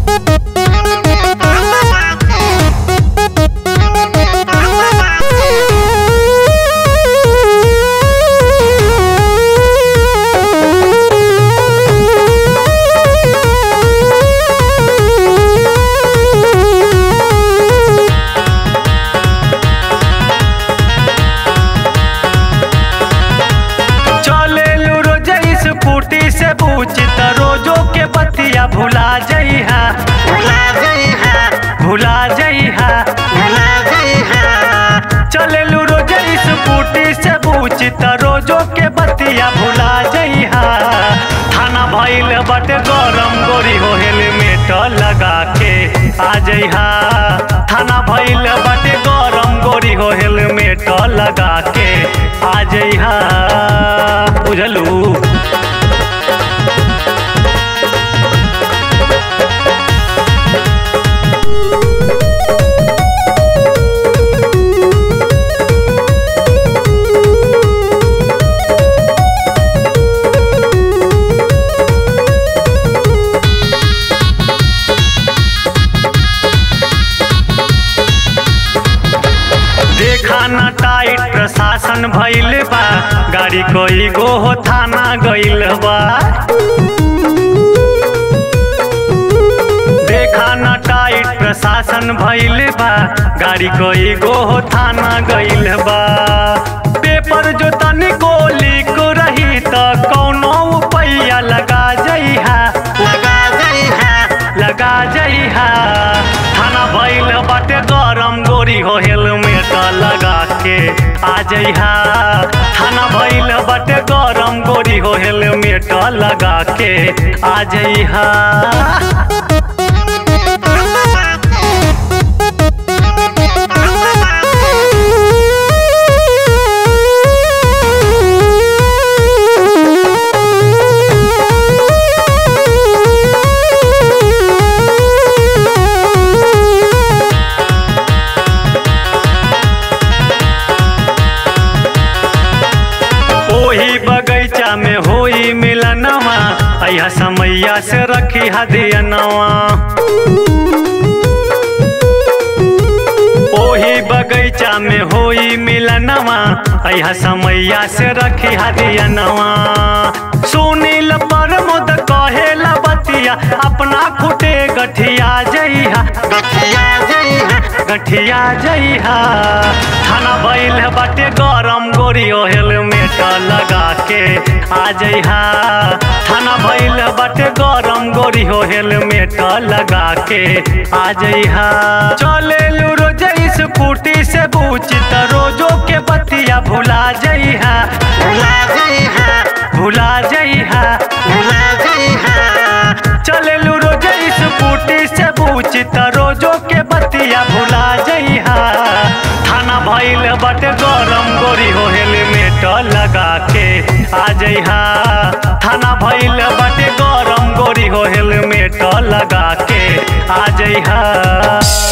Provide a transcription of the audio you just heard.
से पूछत रोजो के बतिया भुला जइहा भुला जइहा चलेलू रोज स्कूटी से पूछत रोजो के बतिया भुला जइहा थाना भइल बटे गरम गोरी हो हेलमेट लगा के आ जइहा थाना भइल बटे गरम गोरी हो हेलमेट लगा के आ जइहा बुझलू। देखा ना टाइट प्रशासन भइल बा गाड़ी कोई गो हो थाना गइल बा। देखा ना टाइट प्रशासन भइल बा गाड़ी कोई गो हो थाना गइल बा। पेपर जो तनिको लीक रही त कौनो उपाया लगा जइहा लगा जइहा थाना भइल बाटे गरम गोरी हो हेलमेट लगा के आ जइहा थाना भइल बाटे गरम गोरी हो हेलमेट लगा के आ जइहा। बगीचा में होई मिलनवा अया समैया से रखी हदियनवा। ओही बगीचा में होई मिलनवा अया समैया से रखी हदियनवा। सुनील प्रमोद कहेला बतिया अपना खुटे गठिया जइहा गठिया जइहा थाना भइल बाटे गरम गोरी हो हेलमेट लगा के आ जइहा थाना भइल बाटे गरम गोरी हो हेलमेट लगा के आ जइहा। चलेलू रोज स्कूटी से पूछत रोजो के बतिया भुला जइहा भुला जइहा चलेलू रोज स्कूटी से पूछत रोजो के बतिया भुला जइहा थाना भइल बाटे गरम गोरी हो हेलमेट लगा के आ जइहा थाना भइल बाटे गरम गोरी हो हेलमेट लगा के आ जइहा।